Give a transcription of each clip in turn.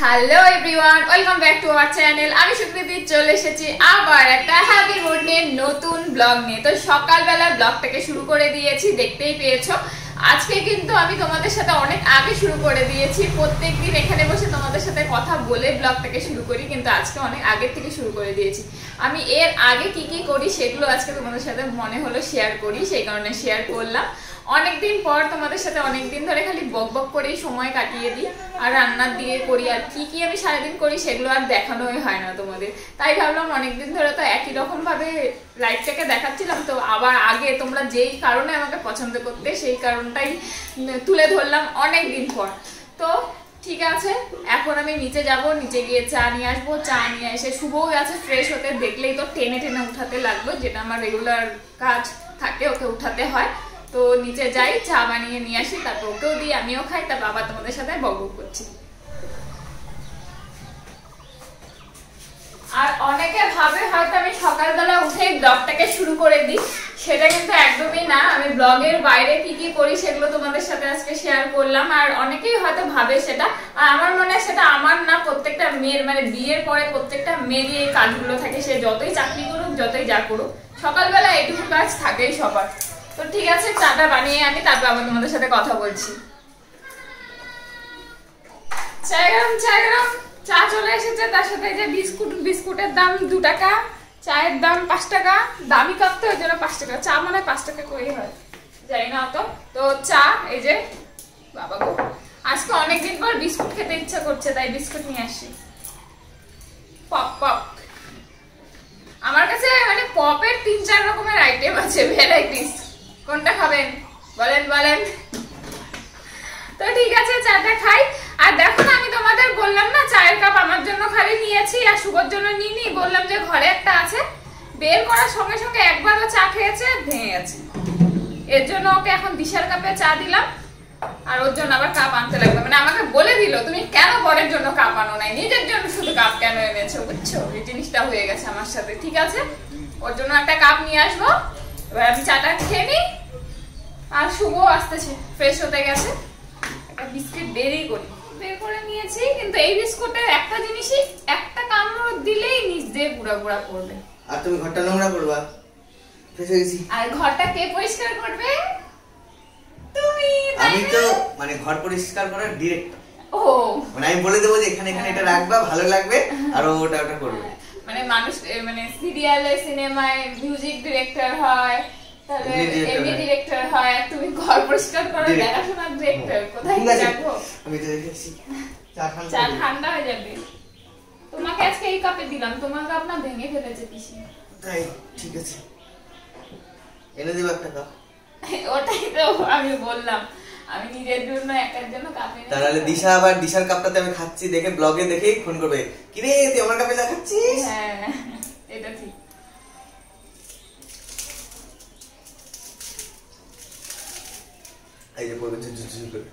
Hello everyone, welcome back to our channel. আমি সুকৃতি চলে এসেছি আবার একটা হ্যাপি মুড নিয়ে নতুন ব্লগ নিয়ে। তো সকালবেলা ব্লগটাকে শুরু করে দিয়েছি, দেখতেই পেয়েছো। আজকে কিন্তু আমি তোমাদের সাথে অনেক আগে শুরু করে দিয়েছি। প্রত্যেকদিন এখানে বসে তোমাদের সাথে কথা বলে ব্লগটাকে শুরু করি, কিন্তু আজকে অনেক আগের থেকে শুরু করে দিয়েছি। আমি এর আগে কি কি করি সেগুলো আজকে তোমাদের সাথে মনে হলো শেয়ার করি, সেই কারণে শেয়ার করলাম। অনেকদিন পর তোমাদের সাথে অনেকদিন ধরে খালি বক বক করেই সময় কাটিয়ে দিই, আর রান্নার দিকে করি, আর কি কি আমি সারাদিন করি সেগুলো আর দেখানোই হয় না তোমাদের। তাই ভাবলাম অনেকদিন ধরে তো একই রকম ভাবে লাইফটাকে দেখাচ্ছিলাম, তো আবার আগে তোমরা যেই কারণে আমাকে পছন্দ করতে সেই কারণটাই তুলে ধরলাম অনেক দিন পর। তো ঠিক আছে, এখন আমি নিচে যাব, নিচে গিয়ে চা নিয়ে আসবো। চা নিয়ে এসে শুভও আছে ফ্রেশ হতে, দেখলেই তো টেনে টেনে উঠাতে লাগলো, যেটা আমার রেগুলার কাজ থাকে, ওকে উঠাতে হয়। তো নিচে যাই, চা বানিয়ে নিয়ে আসি, তারপর ওকেও দিই, আমিও খাই, তারপর আবার তোমাদের সাথে বকবক করছি। আর অনেকে ভাবে হয়তো আমি সকালবেলা উঠেই ব্লগটাকে শুরু করে দিই, সেটা কিন্তু একদমই না। আমি ব্লগের বাইরে কি কি করি সেগুলো তোমাদের সাথে আজকে শেয়ার করলাম। আর অনেকেই হয়তো ভাবে সেটা, আর আমার মনে হয় সেটা আমার না, প্রত্যেকটা মেয়ের, মানে বিয়ের পরে প্রত্যেকটা মেয়েরই এই কাজগুলো থাকে। সে যতই চাকরি করুক, যতই যা করুক, সকালবেলা এইটুকু কাজ থাকেই সবার। তো ঠিক আছে, চাটা বানিয়ে আনি, তারপর আবার তোমাদের সাথে কথা বলছি। চা চলে এসেছে, তার সাথে যে বিস্কুটের দাম 2 টাকা, চায়ের দাম 5 টাকা। দামি কাপ তো, ওই জন্য 5 টাকা। চা মনে হয় 5 টাকা করে হয়, জানি না অত। তো চা, এই যে বাবা গো, আজকে অনেকদিন পর বিস্কুট খেতে ইচ্ছা করছে, তাই বিস্কুট নিয়ে আসি। পপ পপ আমার কাছে, মানে পপের 3-4 রকমের আইটেম আছে, ভ্যারাইটিস। কোনটা খাবেন বলেন বলেন। তো ঠিক আছে, চাটা খাই। আর দেখো না, আমি তোমাদের বললাম না চায়ের কাপ আমার জন্য খালি নিয়েছি আর শুভর জন্য নিইনি। বললাম যে ঘরে একটা আছে, বের করার সঙ্গে সঙ্গে একবারও চা খেয়েছে, ভেঙে গেছে। এর জন্য ওকে এখন দিশার কাপে চা দিলাম, আর ওর জন্য আবার কাপ আনতে লাগবে। মানে আমাকে বলে দিল, তুমি কেন বরের জন্য কাপ আনো নাই, নিজের জন্য শুধু কাপ কেন এনেছো, বুঝছো? এই জিনিসটা হয়ে গেছে আমার সাথে। ঠিক আছে, ওর জন্য একটা কাপ নিয়ে আসবো। এবার আমি চাটা খেয়ে নিই, আর শুভ আসতেছে, ফ্রেশ হতে গেছে। একটা বিস্কিট বের করে নিয়েছি, কিন্তু এই বিস্কুটের একটা জিনিসই, একটা কামড় দিলেই নিচ দিয়ে গুঁড়া গুঁড়া করবে। আর তুমি ঘরটা নোংরা করবা, ফ্রেশ হয়ে গেছি। আর ঘরটা কে পরিষ্কার করবে? তুমি। আমি তো মানে ঘর পরিষ্কার করার ডিরেক্টর। ও, মানে আমি বলে দেবো যে এখানে এখানে এটা রাখবা, ভালো লাগবে, আর ওটা ওটা করবে। মানে মানুষ, মানে সিরিয়ালে, সিনেমায় মিউজিক ডিরেক্টর হয়, তাহলে এমনি ডিরেক্টর হয়, তুমি ঘর পরিষ্কার করার দেখাশোনার ডিরেক্টর। কোথায় যাবো? আমি তো দেখেছি চা ঠান্ডা হয়ে যাবে। তোমাকে আজকে এই কাপে দিলাম, তোমার কাপ না ভেঙে ফেলেছে পিসি। তাই? ঠিক আছে, এনে দেব একটা কাপ। ওটাই তো আমি বললাম, আমি নিজের জন্য একার জন্য কাপ এনে। তাহলে দিশা আবার দিশার কাপটাতে আমি খাচ্ছি দেখে ব্লগে দেখেই ফোন করবে, কি রে তুই আমার কাপে চা খাচ্ছিস? হ্যাঁ, এটা ঠিক। এই যে বলবে ঝুঝুঝু করে।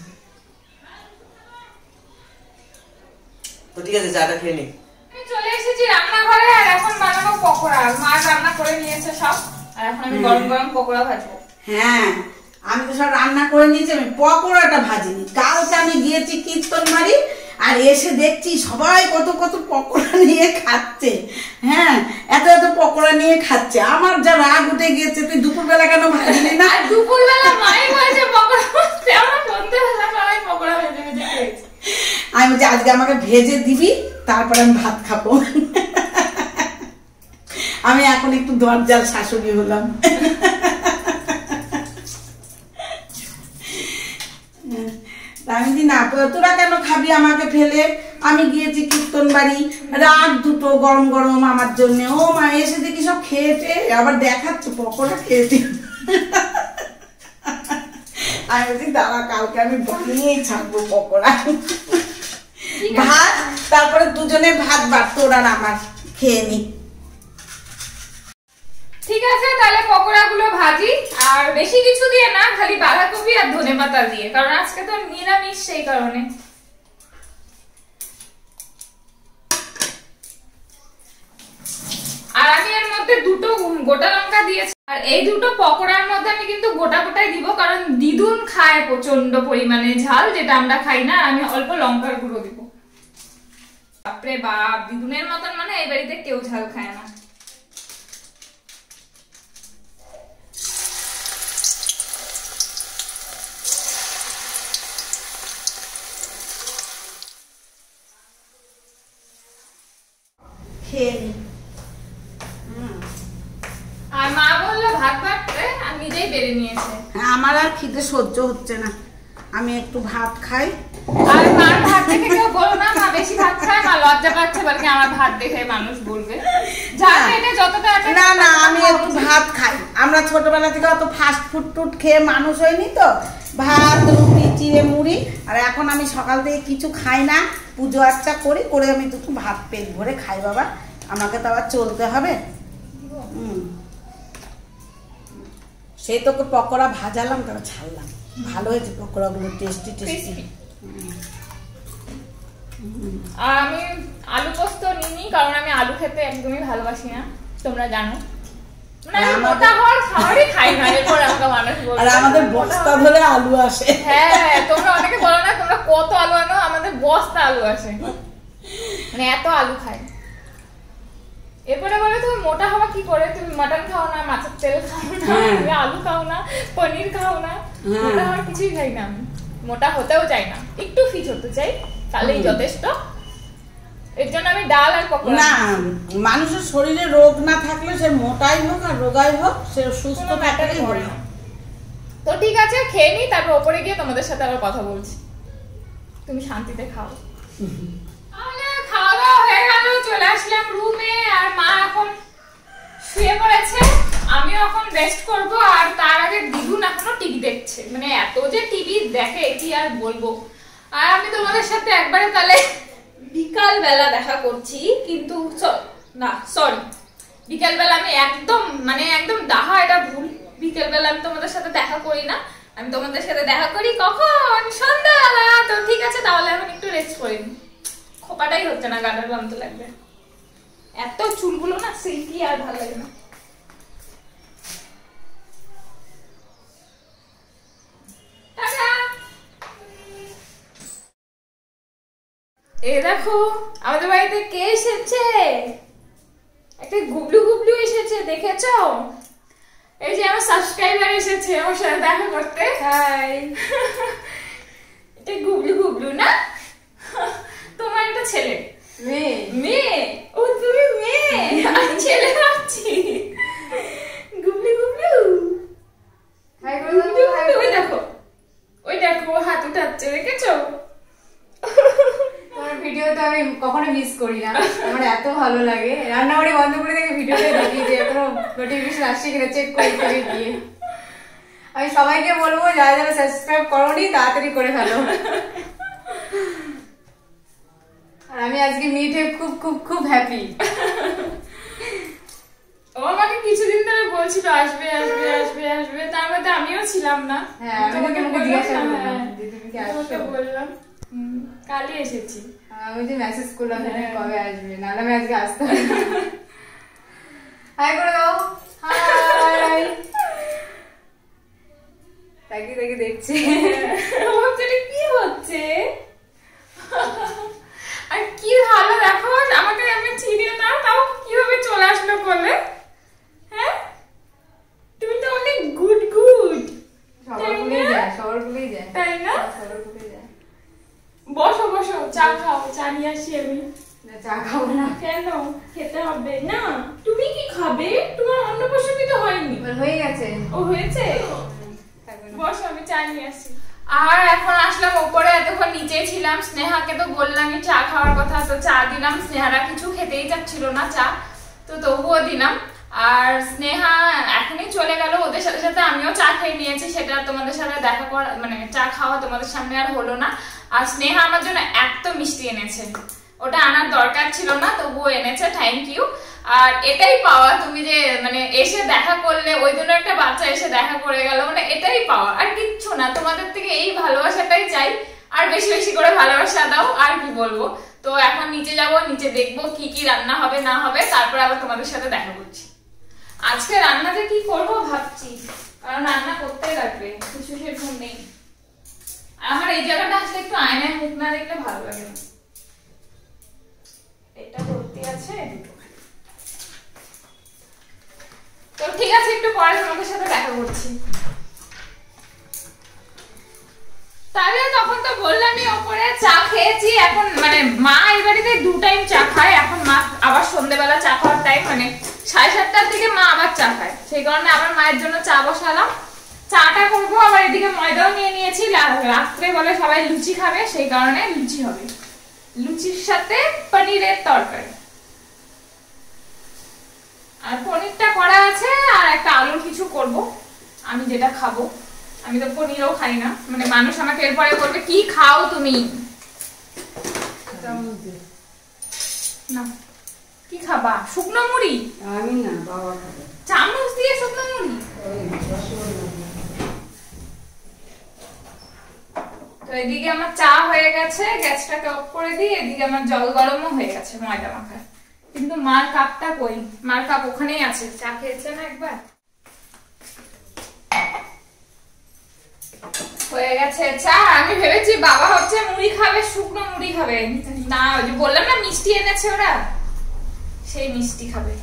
তো ঠিক আছে, চাটা খেয়ে নি। আমি চলে এসেছি রান্নাঘরে, আর এখন বানাবো পকোড়া। মা রান্না করে নিয়েছে সব, আর এখন আমি গরম গরম পকোড়া ভাজবো। হ্যাঁ, আমি তো সব রান্না করে নিয়েছি, আমি পকোড়াটা ভাজিনি। কালকে আমি গিয়েছি কীর্তনবাড়ি, আর এসে দেখছি সবাই কত কত পকোড়া নিয়ে খাচ্ছে। হ্যাঁ, এত এত পকোড়া নিয়ে খাচ্ছে। আমার যা রাগ উঠে গিয়েছে, তুই দুপুরবেলা কেন ভাজলি না? দুপুরবেলা মাই ভাজে পকোড়া, আমরা সন্ধ্যেবেলা সবাই পকোড়া ভেজে ভেজে খেয়েছি। আমি বলছি আজকে আমাকে ভেজে দিবি, তারপরে আমি ভাত খাবো। আমি এখন একটু দরজার শাশুড়ি হলাম। আমি দি না, তোরা কেন খাবি আমাকে ফেলে? আমি গিয়েছি কীর্তনবাড়ি, রাত 2টো গরম গরম আমার জন্য। ও মা, এসে দেখি সব খেয়েছে, আবার দেখাচ্ছে পকোড়া খেয়েছে। আমি বলছি দাঁড়া, কালকে আমি বানিয়েই ছাড়বো পকোড়া। ভাত, তারপরে দুজনে ভাত বাড়, তোর আর আমার খেয়ে নি। ঠিক আছে, তাহলে পকোড়া গুলো ভাজি, আর বেশি কিছু দিয়ে না, খালি বাঁধাকপি আর ধনেপাতা দিয়ে, কারণ আজকে তো নিরামিষ, সেই কারণে। আর আমি এর মধ্যে 2টো গোটা লঙ্কা দিয়েছি, আর এই 2টো পকোড়ার মধ্যে আমি কিন্তু গোটা গোটাই দিব, কারণ দিদুন খায় প্রচন্ড পরিমাণে ঝাল, যেটা আমরা খাই না। আমি অল্প লঙ্কার গুঁড়ো দিব। বাপরে বাপ, দিদুনের মতন মানে এই বাড়িতে কেউ ঝাল খায় না। খেয়ে নি। আর মা বললো ভাত বাড়তে, আর নিজেই বেড়ে নিয়েছে। হ্যাঁ, আমার আর খিদে সহ্য হচ্ছে না, আমি একটু ভাত খাই। আর মার ভাত দেখে কেউ বলো না মা বেশি ভাত খায়, মা লজ্জা পাচ্ছে, বলকে আমার ভাত দেখে মানুষ বলবে। না না, আমি একটু ভাত খাই। আমরা ছোটবেলা থেকে অত ফাস্ট ফুড টুড খেয়ে মানুষ হয়নি তো, ভাত রুটি চিড়ে মুড়ি। আর এখন আমি সকাল থেকে কিছু খাই না, পুজো আর্চা করি, করে আমি দুটো ভাত পেট ভরে খাই। বাবা, আমাকে তো আবার চলতে হবে। সেই তোকে পকোড়া ভাজালাম, তারপর ছাড়লাম। ভালো হয়েছে পকোড়াগুলো, টেস্টি টেস্টি। আর আমি আলু পোস্ত নিইনি, কারণ আমি আলু খেতে একদমই ভালোবাসি না, তোমরা জানো। আমাদের বস্তা ধরে আলু আসে। হ্যাঁ, তোমরা অনেকে বলো না তোমরা কত আলু আনো, আমাদের বস্তা আলু আসে, মানে এত আলু খাই। এরপরে বলে তুমি মোটা হওয়া কি করে, তুমি মাটন খাও না, মাছের তেল খাও না, তুমি আলু খাও না, পনির খাও না। মোটা হওয়ার কিছুই খাই না আমি, মোটা হতেও চাই না, একটু ফিট হতে চাই, তাহলেই যথেষ্ট। এর জন্য আমি ডাল আর পকোড়া। না, মানুষের শরীরে রোগ না থাকলে সে মোটাই হোক আর রোগাই হোক, সে সুস্থ থাকলেই হয়। তো ঠিক আছে, খেয়ে নি, তারপর ওপরে গিয়ে তোমাদের সাথে আবার কথা বলছি। তুমি শান্তিতে খাও। খাওয়া দাওয়া হয়ে গেল, চলে আসলাম রুমে, আর মা এখন শুয়ে পড়েছে, আমিও এখন রেস্ট করব। আর তার আগে দিদুন এখনো টিভি দেখছে, মানে এত যে টিভি দেখে কি আর বলবো। আর আমি তোমাদের সাথে একবারে তাহলে বিকাল বেলা দেখা করছি, কিন্তু না সরি, বিকাল বেলা আমি একদম ডাহা, এটা ভুল। বিকেল বেলা আমি তোমাদের সাথে দেখা করি না, আমি তোমাদের সাথে দেখা করি কখন, সন্ধ্যাবেলা। তো ঠিক আছে, তাহলে এখন একটু রেস্ট করি। খোপাটাই হচ্ছে না, গানের বান্ত লাগবে, এত চুলগুলো না সিল্কি, আর ভালো লাগে না। এই দেখো আমাদের বাড়িতে কে এসেছে, একটা গুবলু গুবলু এসেছে, দেখেছো? এই যে আমার সাবস্ক্রাইবার এসেছে আমার সাথে দেখা করতে। হাই, এটা গুবলু গুবলু না? তোমার একটা ছেলে? মেয়ে। মেয়ে? ও তুমি মেয়ে, আমি ছেলে ভাবছি। গুবলু গুবলু, হাই গুবলু। ওই দেখো, ওই দেখো হাত উঠাচ্ছে, দেখেছো? তোমার ভিডিও তো আমি কখনো মিস করি না, আমার এত ভালো লাগে। রান্নাবাড়ি বন্ধ করে দেখে ভিডিওটা দেখি যে এখনো নোটিফিকেশন আসছে কিনা চেক করে গিয়ে। আমি সবাইকে বলবো যারা যারা সাবস্ক্রাইব করোনি তাড়াতাড়ি করে ফেলো। আর আমি আজকে মিটে খুব খুব খুব হ্যাপি। ও আমাকে কিছুদিন ধরে বলছিল আসবে আসবে আসবে আসবে, তার মধ্যে আমিও ছিলাম না। হ্যাঁ, আমি তোমাকে জিজ্ঞাসা করলাম তুমি কি আসবে, বললাম কালই এসেছি। আমি যে মেসেজ করলাম কবে আসবে, নাহলে আমি আজকে আসতাম। হাই করে দাও। হাই, তাকি তাকি দেখছি কি হচ্ছে। আর কি ভালো দেখো, আমাকে আমি চিনি না, তাও কিভাবে চলে আসলো বলে। হ্যাঁ, তুমি তো অনেক গুড গুড। সবার ভুলেই যায়, তাই না? সবার ভুলেই যায়। বসো বসো, চা খাও, চা নিয়ে আসি আমি। চা খাবো না। কেন? খেতে হবে না। তুমি কি খাবে? তোমার অন্নপ্রাশনই তো হয়নি। হয়ে গেছে। ও হয়েছে? বসো, আমি চা নিয়ে আসি। আর এখন আসলাম উপরে, এতক্ষণ নিচেই ছিলাম। স্নেহাকে তো বললামই চা খাওয়ার কথা, তো চা দিলাম। স্নেহারা কিছু খেতেই চাচ্ছিল না চা, তো তবুও দিলাম। আর স্নেহা এখনই চলে গেল, ওদের সাথে সাথে আমিও চা খেয়ে নিয়েছি। সেটা তোমাদের সাথে দেখা করা, মানে চা খাওয়া তোমাদের সামনে আর হলো না। আর স্নেহা আমার জন্য এত মিষ্টি এনেছে, ওটা আনার দরকার ছিল না, তবুও এনেছে, থ্যাংক ইউ। আর এটাই পাওয়া, তুমি যে মানে এসে দেখা করলে, ওই জন্য একটা বাচ্চা এসে দেখা করে গেল, মানে এটাই পাওয়া, আর কিচ্ছু না। তোমাদের থেকে এই ভালোবাসাটাই চাই, আর বেশি বেশি করে ভালোবাসা দাও, আর কি বলবো। তো এখন নিচে যাব, নিচে দেখবো কি কি রান্না হবে না হবে, তারপর আবার তোমাদের সাথে দেখা করছি। আজকে রান্নাতে কি করবো ভাবছি, কারণ রান্না করতেই লাগবে, কিছু সেরকম নেই। আমার এই জায়গাটা আসলে একটু আয়নায় মুখ না দেখলে ভালো লাগে না। আছে তো ঠিক আছে, একটু পরে তোমাদের সাথে দেখা করছি। তাহলে তখন তো বললামই ওপরে চা খেয়েছি, এখন মানে মা এই বাড়িতে 2 টাইম চা খায়, এখন মা আবার সন্ধ্যেবেলা চা খাওয়ার টাইম, মানে 7:30টার দিকে মা আবার চা খায়, সেই কারণে আবার মায়ের জন্য চা বসালাম, চাটা করবো। আবার এদিকে ময়দাও নিয়ে নিয়েছি, রাত্রে বলে সবাই লুচি খাবে, সেই কারণে লুচি হবে, লুচির সাথে পনিরের তরকারি, আর পনিরটা করা আছে, আর একটা আলুর কিছু করব আমি যেটা খাবো। আমি তো পনিরও খাই না, মানে মানুষ আমাকে এরপরে বলবে কি খাও তুমি, না কি খাবা? শুকনো মুড়ি? আমি না, বাবা খাবে। চামচ দিয়ে শুকনো মুড়ি? তো এদিকে আমার চা হয়ে গেছে, গ্যাসটাকে অফ করে দিই, এদিকে আমার জল গরমও হয়ে গেছে ময়দা মাখায়, কিন্তু মার কাপটা কই? মার কাপ ওখানেই আছে, চা খেয়েছে না একবার। হয়ে গেছে চা। আমি ভেবেছি বাবা হচ্ছে মুড়ি খাবে, শুকনো মুড়ি খাবে না, ওই যে বললাম না মিষ্টি এনেছে ওরা, সেই মিষ্টি খাবে।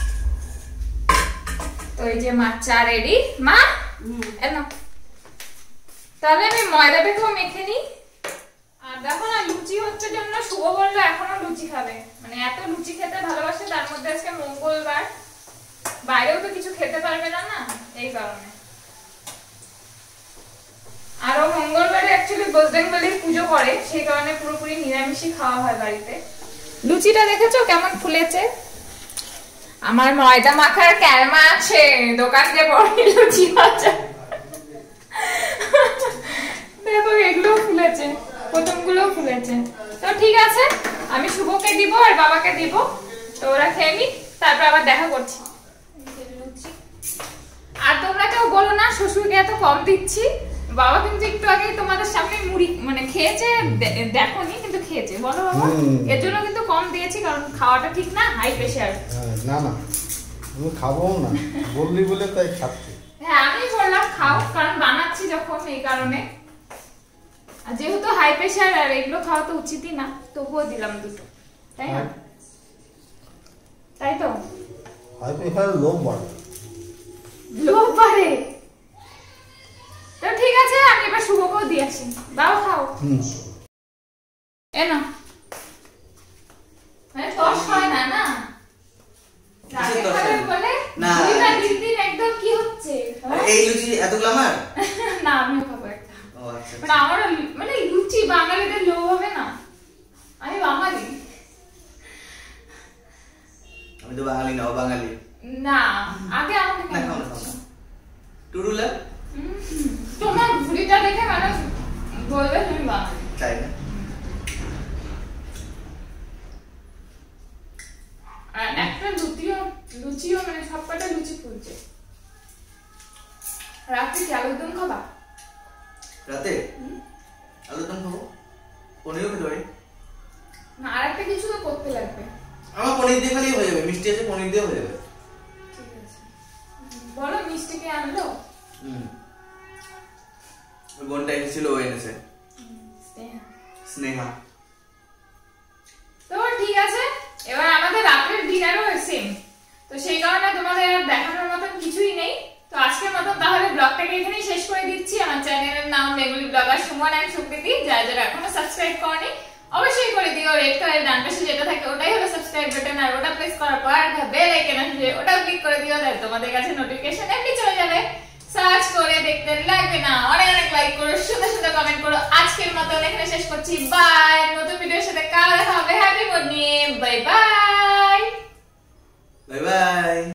তো এই যে মার চা রেডি। মা এনো, তাহলে আমি ময়দাটাকেও মেখে নিই। আর দেখো না লুচি হচ্ছে জন্য শুভ বললো এখনো লুচি খাবে, মানে এত লুচি খেতে ভালোবাসে, তার মধ্যে আজকে মঙ্গলবার, বাইরেও তো কিছু খেতে পারবে না, না এই কারণে। আরো মঙ্গলবারে অ্যাকচুয়ালি বজরংবলীর পুজো করে, সেই কারণে পুরোপুরি নিরামিষই খাওয়া হয় বাড়িতে। লুচিটা দেখেছো কেমন ফুলেছে? আমার ময়দা মাখার ক্যারমা আছে, দোকান দিয়ে বড় লুচি আছে, দেখো এগুলো ফুলেছে, প্রথমগুলো ফুলেছে। তো ঠিক আছে, আমি শুভকে দিব আর বাবাকে দিব, তো ওরা খেয়ে নি, তারপর আবার দেখা করছি। আর তোমরা কেউ বলো না শ্বশুরকে এত কম দিচ্ছি, বাবা কিন্তু একটু আগে তোমাদের সামনে মুড়ি মানে খেয়েছে, দেখোনি কিন্তু খেয়েছে, বলো বাবা। এর জন্য কিন্তু কম দিয়েছি, কারণ খাওয়াটা ঠিক না, হাই প্রেশার। না না আমি খাবো না, বললি বলে তাই খাচ্ছি। হ্যাঁ আমি বললাম খাও, কারণ বানাচ্ছি যখন, এই কারণে। আর যেহেতু হাই প্রেশার আর এগুলো খাওয়া তো উচিতই না, তবুও দিলাম দুটো, তাই না? তাই তো হাই প্রেশার লোভ বাড়ে, লোভ বাড়ে। তো ঠিক আছে, আমি এবার শুভকেও দিয়ে আসি, বাবা খাও। এনো, মানে টস হয় না, না রাতে খাবে বলে না দিন দিন একদম কি হচ্ছে? এই লুচি এতগুলো আমার না আমিও খাবো একটা। ও আচ্ছা, মানে আমার মানে লুচি বাঙালিদের লোভ হবে না, আমি বাঙালি। আমি তো বাঙালি না, বাঙালি না আগে আমাকে না, খাও না, খাও না। টুরুলা তোমার ভুড়িটা দেখে মানুষ বলবে তুমি বাঙালি, তাই না? আর একটা লুচিও মানে সবকটা লুচি ফুলছে। রাতে কি আলুর দম খাবা? রাতে আলুর দম খাবো, পনিরও খেতে পারি না, আর একটা কিছু তো করতে লাগবে। আমার পনির দিয়ে খালি হয়ে যাবে, মিষ্টি আছে পনির দিয়ে হয়ে যাবে। ঠিক আছে, বলো মিষ্টি কে আনলো? ওই বোনটা এসেছিল, ও এনেছে, স্নেহা। তো ঠিক আছে, এবার আমাদের রাতের ডিনারও সেম, তো সেই কারণে তোমাদের আর দেখানোর মতন কিছুই নেই। তো আজকের মতন তাহলে ব্লগটাকে এখানেই শেষ করে দিচ্ছি। আমার চ্যানেলের নাম Bengali blogger Suman and Sukriti, যারা যারা এখনো সাবস্ক্রাইব করনি অবশ্যই করে দিও। রেড কালারের ডান পাশে যেটা থাকে ওটাই হলো সাবস্ক্রাইব বাটন, আর ওটা প্রেস করার পর একটা বেল আইকন আসবে, ওটাও ক্লিক করে দিও, তাহলে তোমাদের কাছে নোটিফিকেশন এমনি চলে যাবে। সার্চ করে দেখতে লাগবে না, অনেক অনেক লাইক করো, সুন্দর সুন্দর কমেন্ট করো। আজকের মতন এখানে শেষ করছি, বাই। নতুন ভিডিওর সাথে কাল দেখা হবে। Happy morning, bye bye, bye by.